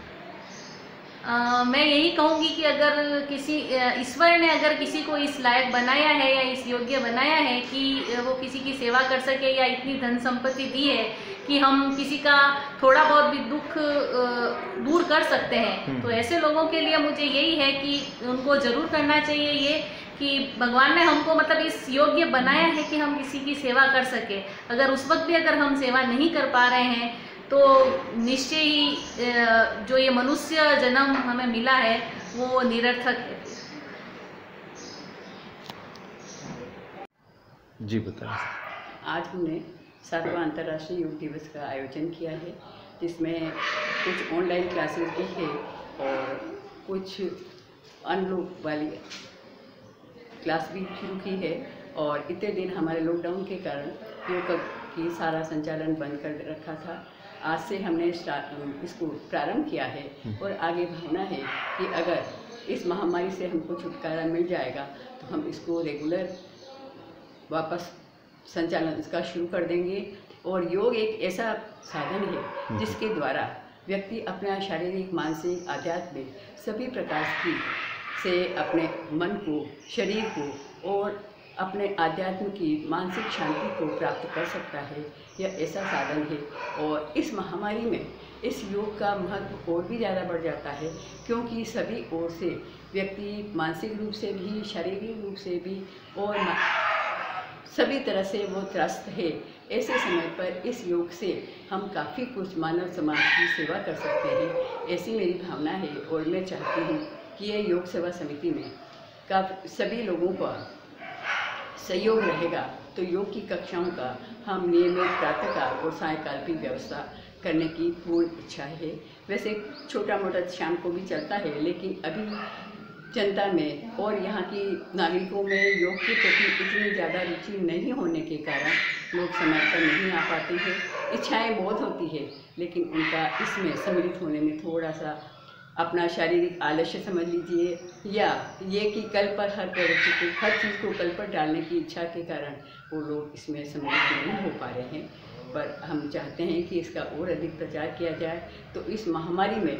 आ, मैं यही कहूँगी कि अगर किसी ईश्वर ने अगर किसी को इस लायक बनाया है या इस योग्य बनाया है कि वो किसी की सेवा कर सके या इतनी धन संपत्ति दी है कि हम किसी का थोड़ा बहुत भी दुख दूर कर सकते हैं, तो ऐसे लोगों के लिए मुझे यही है कि उनको ज़रूर करना चाहिए ये कि भगवान ने हमको मतलब इस योग्य बनाया है कि हम किसी की सेवा कर सके। अगर उस वक्त भी अगर हम सेवा नहीं कर पा रहे हैं तो निश्चय ही जो ये मनुष्य जन्म हमें मिला है वो निरर्थक है। जी बताएं। आज हमने सातवां अंतर्राष्ट्रीय योग दिवस का आयोजन किया है, जिसमें कुछ ऑनलाइन क्लासेस भी है और कुछ अनलॉक वाली क्लास भी शुरू की है। और इतने दिन हमारे लॉकडाउन के कारण योग की सारा संचालन बंद कर रखा था। आज से हमने इसको प्रारंभ किया है और आगे भावना है कि अगर इस महामारी से हमको छुटकारा मिल जाएगा तो हम इसको रेगुलर वापस संचालन इसका शुरू कर देंगे। और योग एक ऐसा साधन है जिसके द्वारा व्यक्ति अपना शारीरिक, मानसिक, आध्यात्मिक सभी प्रकार की से अपने मन को, शरीर को और अपने आध्यात्म की मानसिक शांति को प्राप्त कर सकता है। यह ऐसा साधन है और इस महामारी में इस योग का महत्व और भी ज़्यादा बढ़ जाता है, क्योंकि सभी ओर से व्यक्ति मानसिक रूप से भी, शारीरिक रूप से भी और सभी तरह से वो त्रस्त है। ऐसे समय पर इस योग से हम काफ़ी कुछ मानव समाज की सेवा कर सकते हैं, ऐसी मेरी भावना है। और मैं चाहती हूँ कि ये योग सेवा समिति में का सभी लोगों का सहयोग रहेगा तो योग की कक्षाओं का हम नियमित प्रातःकाल और सायंकाल की व्यवस्था करने की पूर्ण इच्छा है। वैसे छोटा मोटा शाम को भी चलता है, लेकिन अभी जनता में और यहाँ की नागरिकों में योग के प्रति इतनी ज़्यादा रुचि नहीं होने के कारण लोग समय पर नहीं आ पाते हैं। इच्छाएं बहुत होती है, लेकिन उनका इसमें सम्मिलित होने में थोड़ा सा अपना शारीरिक आलस्य समझ लीजिए, या ये कि कल पर हर प्रवृत्ति को, हर चीज़ को कल पर डालने की इच्छा के कारण वो लोग इसमें सम्मिलित नहीं हो पा रहे हैं। पर हम चाहते हैं कि इसका और अधिक प्रचार किया जाए, तो इस महामारी में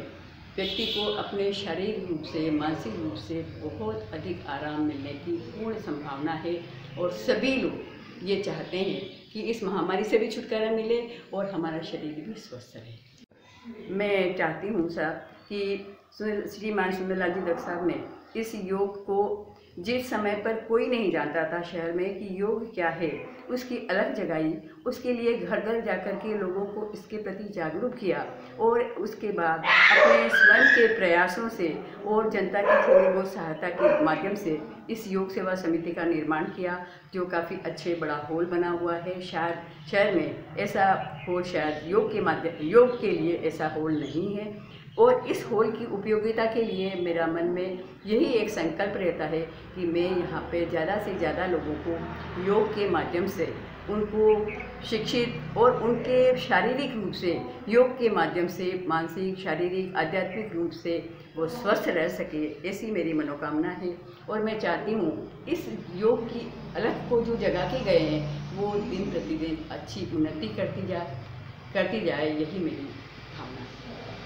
व्यक्ति को अपने शारीरिक रूप से, मानसिक रूप से बहुत अधिक आराम मिलने की पूर्ण संभावना है और सभी लोग ये चाहते हैं कि इस महामारी से भी छुटकारा मिले और हमारा शरीर भी स्वस्थ रहे। मैं चाहती हूँ साहब कि श्रीमान सुंदरलाल जी दत्त साहब ने इस योग को, जिस समय पर कोई नहीं जानता था शहर में कि योग क्या है, उसकी अलग जगाई, उसके लिए घर घर जाकर के लोगों को इसके प्रति जागरूक किया और उसके बाद अपने स्वयं के प्रयासों से और जनता की थोड़ी बहुत सहायता के माध्यम से इस योग सेवा समिति का निर्माण किया, जो काफ़ी अच्छे बड़ा हॉल बना हुआ है। शायद शहर में ऐसा हॉल शायद योग के माध्यम योग के लिए ऐसा हॉल नहीं है और इस हॉल की उपयोगिता के लिए मेरा मन में यही एक संकल्प रहता है कि मैं यहाँ पे ज़्यादा से ज़्यादा लोगों को योग के माध्यम से उनको शिक्षित और उनके शारीरिक रूप से योग के माध्यम से मानसिक, शारीरिक, आध्यात्मिक रूप से वो स्वस्थ रह सके, ऐसी मेरी मनोकामना है। और मैं चाहती हूँ इस योग की अलग को जो जगह के गए हैं वो दिन प्रतिदिन अच्छी उन्नति करती जाए करती जाए यही मेरी भावना है।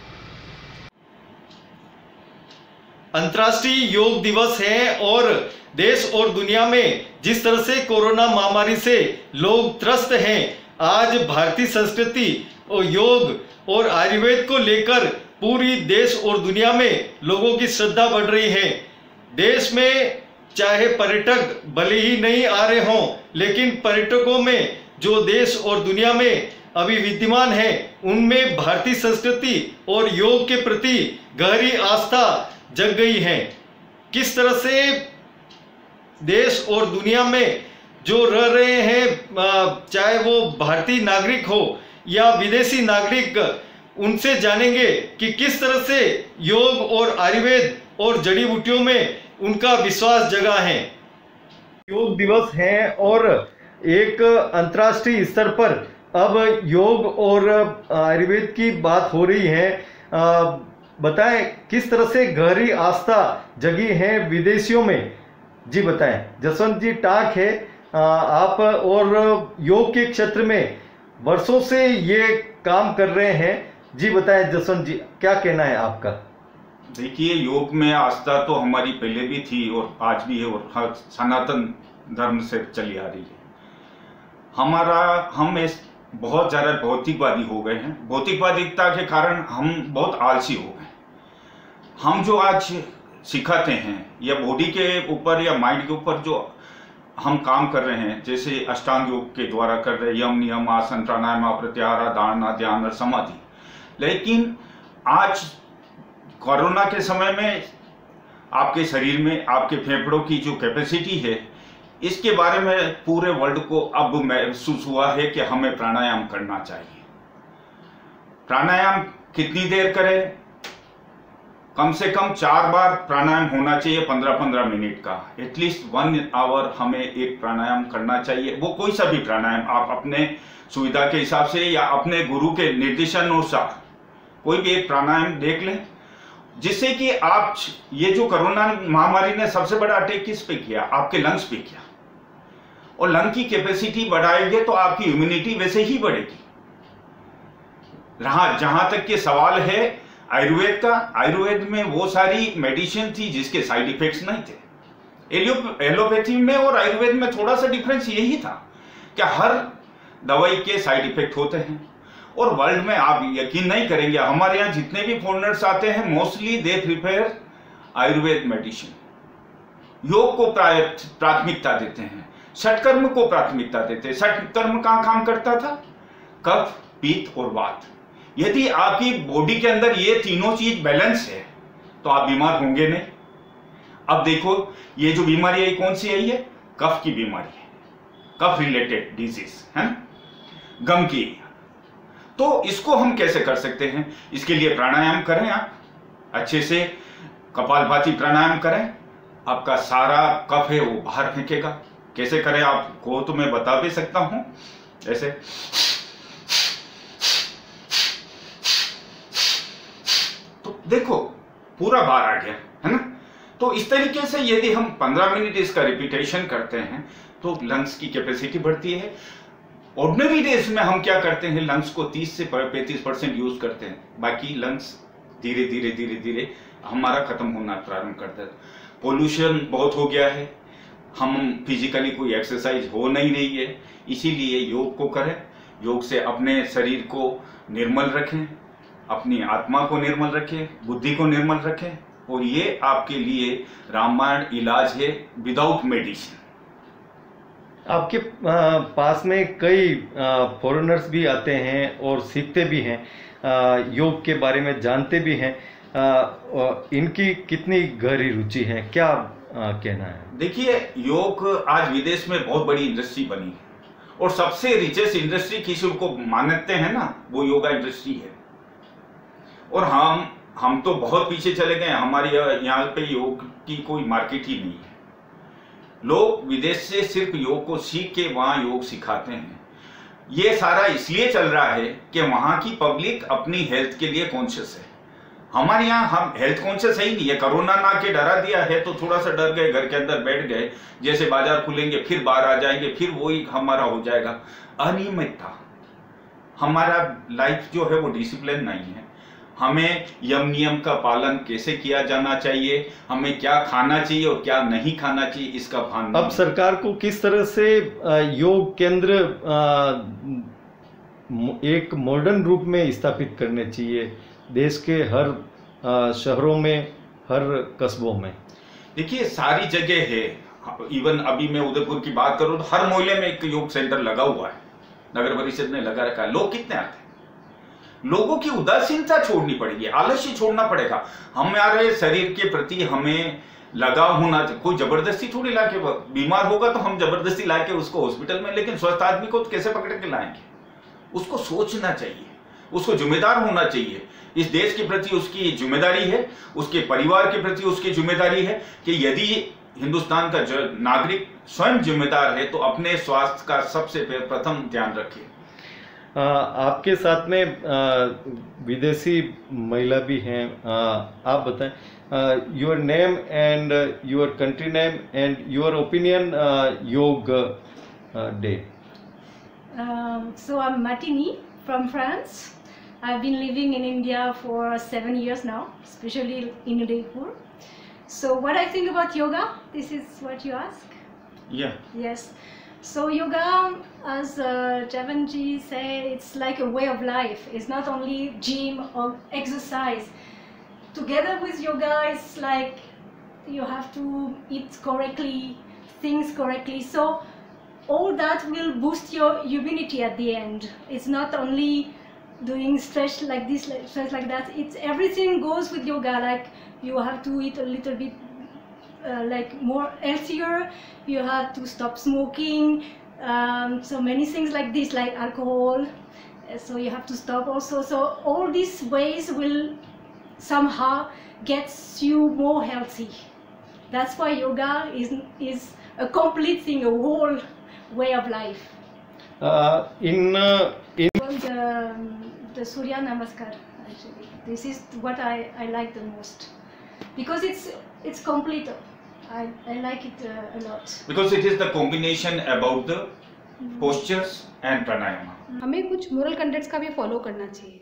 अंतर्राष्ट्रीय योग दिवस है और देश और दुनिया में जिस तरह से कोरोना महामारी से लोग त्रस्त हैं, आज भारतीय संस्कृति और योग और आयुर्वेद को लेकर पूरी देश और दुनिया में लोगों की श्रद्धा बढ़ रही है। देश में चाहे पर्यटक भले ही नहीं आ रहे हों, लेकिन पर्यटकों में जो देश और दुनिया में अभी विद्यमान है, उनमें भारतीय संस्कृति और योग के प्रति गहरी आस्था जग गई है। किस तरह से देश और दुनिया में जो रह रहे हैं, चाहे वो भारतीय नागरिक हो या विदेशी नागरिक, उनसे जानेंगे कि किस तरह से योग और आयुर्वेद और जड़ी बूटियों में उनका विश्वास जगा है। योग दिवस है और एक अंतर्राष्ट्रीय स्तर पर अब योग और आयुर्वेद की बात हो रही है। आ, बताएं किस तरह से गहरी आस्था जगी है विदेशियों में। जी बताएं। जसवंत जी टाक है, आप और योग के क्षेत्र में वर्षों से ये काम कर रहे हैं। जी बताएं जसवंत जी, क्या कहना है आपका। देखिए, योग में आस्था तो हमारी पहले भी थी और आज भी है और हर सनातन धर्म से चली आ रही है। हमारा हम इस बहुत ज़्यादा भौतिकवादी हो गए हैं। भौतिकवादिता के कारण हम बहुत आलसी हो गए। हम जो आज सिखाते हैं या बॉडी के ऊपर या माइंड के ऊपर जो हम काम कर रहे हैं, जैसे अष्टांग योग के द्वारा कर रहे हैं, यम नियम आसन प्राणायाम प्रत्याहार धारणा ध्यान और समाधि, लेकिन आज कोरोना के समय में आपके शरीर में आपके फेफड़ों की जो कैपेसिटी है, इसके बारे में पूरे वर्ल्ड को अब महसूस हुआ है कि हमें प्राणायाम करना चाहिए। प्राणायाम कितनी देर करें? कम से कम चार बार प्राणायाम होना चाहिए, पंद्रह पंद्रह मिनट का, एटलीस्ट वन आवर हमें एक प्राणायाम करना चाहिए। वो कोई सा भी प्राणायाम आप अपने सुविधा के हिसाब से या अपने गुरु के निर्देशानुसार कोई भी एक प्राणायाम देख लें, जिससे कि आप ये जो कोरोना महामारी ने सबसे बड़ा अटैक किस पे किया? आपके लंग्स पे किया। और लंग की कैपेसिटी बढ़ाएंगे तो आपकी इम्यूनिटी वैसे ही बढ़ेगी। रहा जहां तक के सवाल है आयुर्वेद का, आयुर्वेद में वो सारी मेडिसिन थी जिसके साइड इफेक्ट्स नहीं थे। एलो एलोपैथी में और आयुर्वेद में थोड़ा सा डिफरेंस यही था कि हर दवाई के साइड इफेक्ट होते हैं। और वर्ल्ड में आप यकीन नहीं करेंगे, हमारे यहाँ जितने भी फॉरेनर्स आते हैं mostly they prepare Ayurveda medicine. योग को प्राथमिकता देते हैं, षटकर्म को प्राथमिकता देते हैं। षटकर्म कहाँ काम करता था? कफ, पित्त और वात। यदि आपकी बॉडी के अंदर ये तीनों चीज बैलेंस है तो आप बीमार होंगे नहीं। अब देखो, ये जो बीमारी है कौन सी है? ये कफ की बीमारी है, कफ रिलेटेड डिजीज है ना, गम की। तो इसको हम कैसे कर सकते हैं? इसके लिए प्राणायाम करें, आप अच्छे से कपालभाति प्राणायाम करें, आपका सारा कफ है वो बाहर फेंकेगा। कैसे करें आपको तो मैं बता भी सकता हूं। ऐसे तो देखो पूरा बाहर आ गया है ना। तो इस तरीके से यदि हम पंद्रह मिनट इसका रिपीटेशन करते हैं तो लंग्स की कैपेसिटी बढ़ती है। ऑर्डिनरी डेज में हम क्या करते हैं, लंग्स को तीस से पैंतीस परसेंट यूज करते हैं, बाकी लंग्स धीरे धीरे धीरे धीरे हमारा खत्म होना प्रारंभ करता है। पोल्यूशन बहुत हो गया है, हम फिजिकली कोई एक्सरसाइज हो नहीं रही है, इसीलिए योग को करें। योग से अपने शरीर को निर्मल रखें, अपनी आत्मा को निर्मल रखें, बुद्धि को निर्मल रखें, और ये आपके लिए रामबाण इलाज है विदाउट मेडिसिन। आपके आ, पास में कई फॉरेनर्स भी आते हैं और सीखते भी हैं, आ, योग के बारे में जानते भी हैं। आ, इनकी कितनी गहरी रुचि है, क्या आ, कहना है? देखिए, योग आज विदेश में बहुत बड़ी इंडस्ट्री बनी है, और सबसे रिचेस्ट इंडस्ट्री किसी को मानते हैं ना, वो योगा इंडस्ट्री है। और हम हम तो बहुत पीछे चले गए, हमारे यहाँ पे योग की कोई मार्केट ही नहीं है। लोग विदेश से सिर्फ योग को सीख के वहाँ योग सिखाते हैं। ये सारा इसलिए चल रहा है कि वहाँ की पब्लिक अपनी हेल्थ के लिए कॉन्शियस है। हमारे यहाँ हम हेल्थ कॉन्शियस है ही नहीं है। कोरोना ना के डरा दिया है तो थोड़ा सा डर गए, घर के अंदर बैठ गए, जैसे बाजार खुलेंगे फिर बाहर आ जाएंगे, फिर वही हमारा हो जाएगा। अनियमितता, हमारा लाइफ जो है वो डिसिप्लिन नहीं है। हमें यम नियम का पालन कैसे किया जाना चाहिए, हमें क्या खाना चाहिए और क्या नहीं खाना चाहिए, इसका भान। अब सरकार को किस तरह से योग केंद्र एक मॉडर्न रूप में स्थापित करने चाहिए देश के हर शहरों में, हर कस्बों में? देखिए, सारी जगह है। इवन अभी मैं उदयपुर की बात करूं तो हर मोहल्ले में एक योग सेंटर लगा हुआ है, नगर परिषद ने लगा रखा है। लोग कितने आते हैं? लोगों की उदासीनता छोड़नी पड़ेगी, आलस्य छोड़ना पड़ेगा। हमारे शरीर के प्रति हमें लगाव होना चाहिए। कोई जबरदस्ती थोड़ी लाके, बीमार होगा तो हम जबरदस्ती लाके उसको हॉस्पिटल में, लेकिन स्वस्थ आदमी को तो कैसे पकड़ के लाएंगे? उसको सोचना चाहिए, उसको जिम्मेदार होना चाहिए। इस देश के प्रति उसकी जिम्मेदारी है, उसके परिवार के प्रति उसकी जिम्मेदारी है कि यदि हिंदुस्तान का जो नागरिक स्वयं जिम्मेदार है तो अपने स्वास्थ्य का सबसे प्रथम ध्यान रखे। आ, आपके साथ में आ, विदेशी महिला भी हैं, आ, आप बताएं your name and your country name and your opinion yoga day. So I'm Martini from France. I've been living in India for seven years now, especially in Udaipur. So what I think about yoga, this is what you ask? Yeah. Yes. So yoga, as uh, Javanji said, it's like a way of life. It's not only gym or exercise. Together with yoga, it's like you have to eat correctly, things correctly. So all that will boost your immunity at the end. It's not only doing stretch like this, stretch like that. It's everything goes with yoga. Like you have to eat a little bit uh, like more healthier. You have to stop smoking. Um, so many things like this, like alcohol. So you have to stop also. So all these ways will somehow gets you more healthy. That's why yoga is is a complete thing, a whole way of life. Uh, in uh, in the, the Surya Namaskar, actually, this is what I, I like the most because it's it's complete. I, I like it uh, a lot. Because it is the combination about the postures and pranayama. हमें कुछ मोरल कंटेंट्स का भी फॉलो करना चाहिए।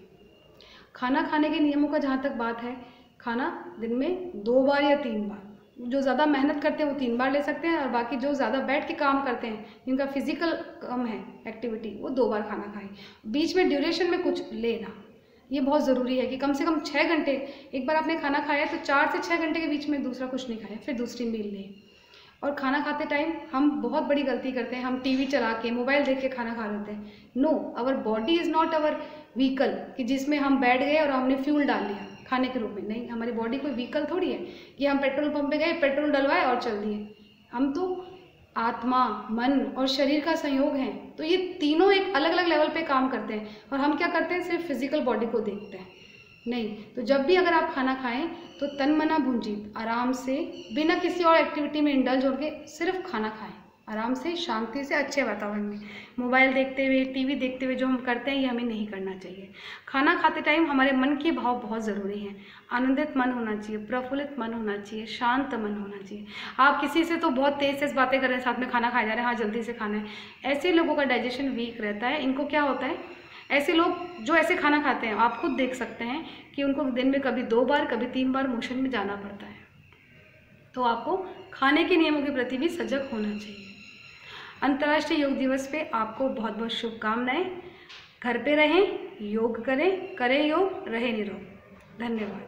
खाना खाने के नियमों का जहाँ तक बात है, खाना दिन में दो बार या तीन बार, जो ज़्यादा मेहनत करते हैं वो तीन बार ले सकते हैं, और बाकी जो ज़्यादा बैठ के काम करते हैं, जिनका फिजिकल कम है एक्टिविटी, वो दो बार खाना खाएं। बीच में ड्यूरेशन में कुछ लेना, ये बहुत ज़रूरी है कि कम से कम छः घंटे, एक बार आपने खाना खाया तो चार से छः घंटे के बीच में दूसरा कुछ नहीं खाएं, फिर दूसरी मील लें। और खाना खाते टाइम हम बहुत बड़ी गलती करते हैं, हम टीवी चला के, मोबाइल देख के खाना खा लेते हैं। No, our body is not our vehicle कि जिसमें हम बैठ गए और हमने फ्यूल डाल लिया खाने के रूप में। नहीं, हमारी बॉडी कोई व्हीकल थोड़ी है कि हम पेट्रोल पंप पे गए, पेट्रोल डलवाए और चल दिए। हम तो आत्मा, मन और शरीर का संयोग है, तो ये तीनों एक अलग अलग लेवल पे काम करते हैं। और हम क्या करते हैं, सिर्फ फिजिकल बॉडी को देखते हैं। नहीं, तो जब भी अगर आप खाना खाएं तो तन मना भुंजित, आराम से, बिना किसी और एक्टिविटी में इंडल्ज होकर सिर्फ खाना खाएं, आराम से, शांति से, अच्छे वातावरण में। मोबाइल देखते हुए, टीवी देखते हुए जो हम करते हैं ये हमें नहीं करना चाहिए। खाना खाते टाइम हमारे मन के भाव बहुत ज़रूरी हैं। आनंदित मन होना चाहिए, प्रफुल्लित मन होना चाहिए, शांत मन होना चाहिए। आप किसी से तो बहुत तेज़ तेज़ बातें कर रहे हैं, साथ में खाना खाए जा रहे हैं, हाँ जल्दी से खाना है, ऐसे लोगों का डाइजेशन वीक रहता है। इनको क्या होता है, ऐसे लोग जो ऐसे खाना खाते हैं आप खुद देख सकते हैं कि उनको दिन में कभी दो बार कभी तीन बार मोशन में जाना पड़ता है। तो आपको खाने के नियमों के प्रति भी सजग होना चाहिए। अंतर्राष्ट्रीय योग दिवस पे आपको बहुत बहुत शुभकामनाएं। घर पे रहें, योग करें, करें योग, रहें निरोग। धन्यवाद।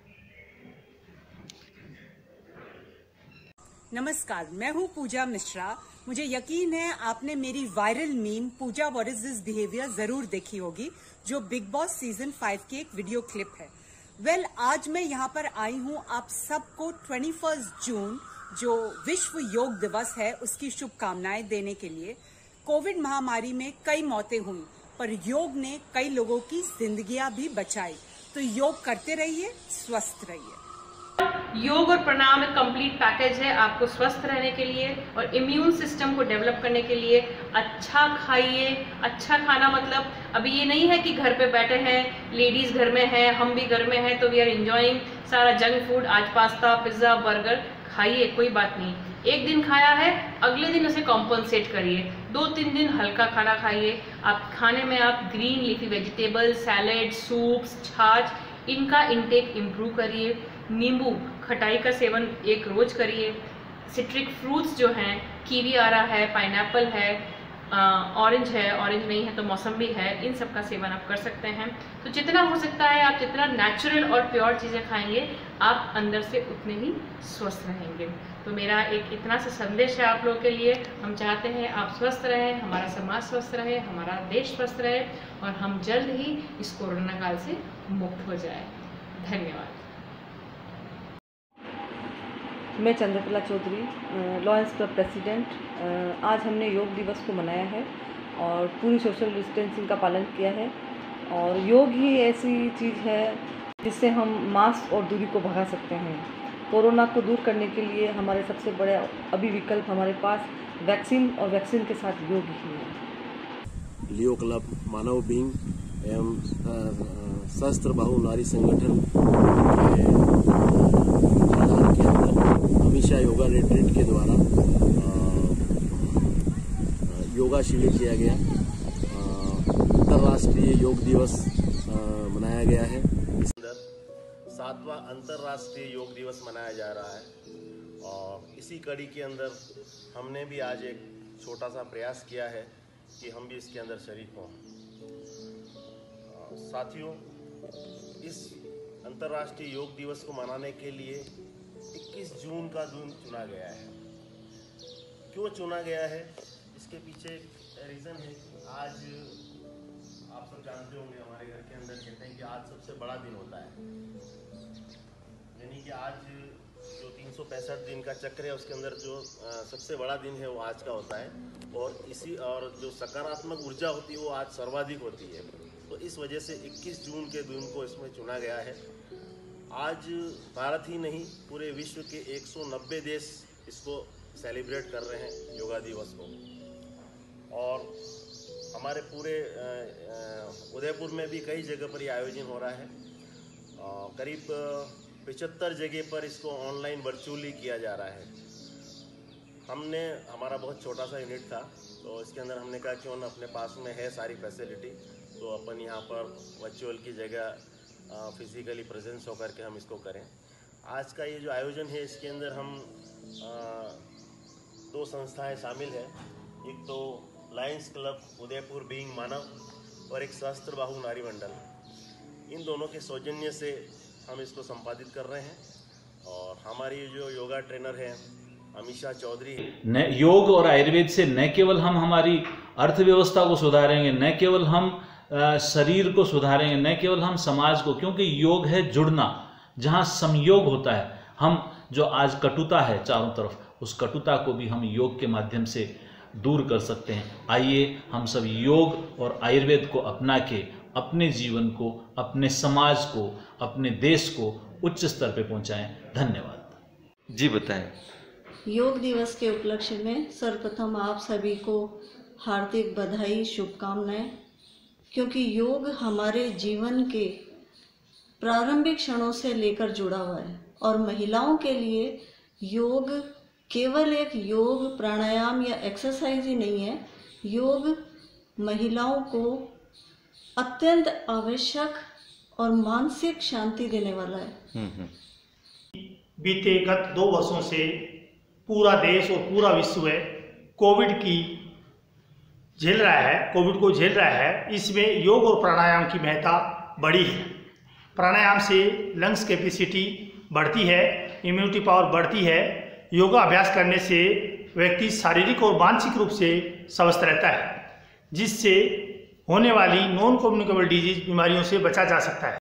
नमस्कार, मैं हूँ पूजा मिश्रा। मुझे यकीन है आपने मेरी viral meme Pooja what is this behaviour जरूर देखी होगी, जो बिग बॉस सीजन फाइव की एक वीडियो क्लिप है। वेल well, आज मैं यहाँ पर आई हूँ आप सबको इक्कीस जून जो विश्व योग दिवस है उसकी शुभकामनाएं देने के लिए। कोविड महामारी में कई मौतें हुई पर योग ने कई लोगों की जिंदगियां भी बचाई। तो योग करते रहिए, स्वस्थ रहिए। योग और प्राणायाम एक कंप्लीट पैकेज है आपको स्वस्थ रहने के लिए और इम्यून सिस्टम को डेवलप करने के लिए। अच्छा खाइए, अच्छा खाना मतलब अभी ये नहीं है कि घर पे बैठे हैं, लेडीज घर में हैं, हम भी घर में हैं तो वी आर एंजॉइंग सारा जंक फूड। आज पास्ता, पिज्ज़ा, बर्गर खाइए, कोई बात नहीं। एक दिन खाया है अगले दिन उसे कॉम्पनसेट करिए। दो तीन दिन हल्का खाना खाइए। आप खाने में आप green leafy vegetable, salad, soups, छाछ, इनका इंटेक इम्प्रूव करिए। नींबू खटाई का सेवन एक रोज करिए। सिट्रिक फ्रूट्स जो हैं, कीवी आ रहा है, पाइनएप्पल है, ऑरेंज है, ऑरेंज नहीं है तो मौसम्बी है, इन सब का सेवन आप कर सकते हैं। तो जितना हो सकता है आप जितना नेचुरल और प्योर चीज़ें खाएंगे आप अंदर से उतने ही स्वस्थ रहेंगे। तो मेरा एक इतना सा संदेश है आप लोगों के लिए। हम चाहते हैं आप स्वस्थ रहें, हमारा समाज स्वस्थ रहे, हमारा देश स्वस्थ रहे और हम जल्द ही इस कोरोना काल से मुक्त हो जाए। धन्यवाद। मैं Chandrakala Chaudhary, lions club president. आज हमने योग दिवस को मनाया है और पूरी सोशल डिस्टेंसिंग का पालन किया है। और योग ही ऐसी चीज़ है जिससे हम मास्क और दूरी को भगा सकते हैं। कोरोना को दूर करने के लिए हमारे सबसे बड़े अभी विकल्प हमारे पास वैक्सीन और वैक्सीन के साथ योग ही है। लियो क्लब मानव बींग एवं सहस्त्र बाहु नारी संगठन के हमेशा योगा रिट्रीट के द्वारा योगा शिविर किया गया। अंतर्राष्ट्रीय योग दिवस मनाया गया है। इस अंदर सातवां अंतर्राष्ट्रीय योग दिवस मनाया जा रहा है और इसी कड़ी के अंदर हमने भी आज एक छोटा सा प्रयास किया है कि हम भी इसके अंदर शरीक हों। साथियों, इस अंतर्राष्ट्रीय योग दिवस को मनाने के लिए इक्कीस जून का दिन चुना गया है। क्यों चुना गया है, इसके पीछे रीज़न है कि आज आप सब जानते होंगे हमारे घर के अंदर कहते हैं कि आज सबसे बड़ा दिन होता है। यानी कि आज जो तीन सौ पैंसठ दिन का चक्र है उसके अंदर जो आ, सबसे बड़ा दिन है वो आज का होता है और इसी और जो सकारात्मक ऊर्जा होती है वो आज सर्वाधिक होती है। तो इस वजह से इक्कीस जून के दिन को इसमें चुना गया है। आज भारत ही नहीं पूरे विश्व के एक सौ नब्बे देश इसको सेलिब्रेट कर रहे हैं योगा दिवस को। और हमारे पूरे उदयपुर में भी कई जगह पर ये आयोजन हो रहा है। करीब पचहत्तर जगह पर इसको ऑनलाइन वर्चुअली किया जा रहा है। हमने हमारा बहुत छोटा सा यूनिट था तो इसके अंदर हमने कहा क्यों ना अपने पास में है सारी फैसिलिटी तो अपन यहाँ पर वर्चुअल की जगह फिज़िकली प्रेजेंस होकर के हम इसको करें। आज का ये जो आयोजन है इसके अंदर हम आ, दो संस्थाएं शामिल हैं। एक तो lions club Udaipur being Manav और एक सहस्त्र बाहु नारी मंडल। इन दोनों के सौजन्य से हम इसको संपादित कर रहे हैं और हमारी जो योगा ट्रेनर हैं अमीषा चौधरी। न योग और आयुर्वेद से न केवल हम हमारी अर्थव्यवस्था को सुधारेंगे, न केवल हम आ, शरीर को सुधारेंगे, न केवल हम समाज को, क्योंकि योग है जुड़ना। जहाँ संयोग होता है, हम जो आज कटुता है चारों तरफ उस कटुता को भी हम योग के माध्यम से दूर कर सकते हैं। आइए हम सब योग और आयुर्वेद को अपना के अपने जीवन को, अपने समाज को, अपने देश को उच्च स्तर पे पहुंचाएं। धन्यवाद। जी बताएं। योग दिवस के उपलक्ष्य में सर्वप्रथम आप सभी को हार्दिक बधाई, शुभकामनाएं, क्योंकि योग हमारे जीवन के प्रारंभिक क्षणों से लेकर जुड़ा हुआ है और महिलाओं के लिए योग केवल एक योग प्राणायाम या एक्सरसाइज ही नहीं है। योग महिलाओं को अत्यंत आवश्यक और मानसिक शांति देने वाला है। बीते गत दो वर्षों से पूरा देश और पूरा विश्व कोविड की झेल रहा है कोविड को झेल रहा है। इसमें योग और प्राणायाम की महत्ता बढ़ी है। प्राणायाम से लंग्स कैपेसिटी बढ़ती है, इम्यूनिटी पावर बढ़ती है। योगा अभ्यास करने से व्यक्ति शारीरिक और मानसिक रूप से स्वस्थ रहता है, जिससे होने वाली नॉन कम्युनिकेबल डिजीज बीमारियों से बचा जा सकता है।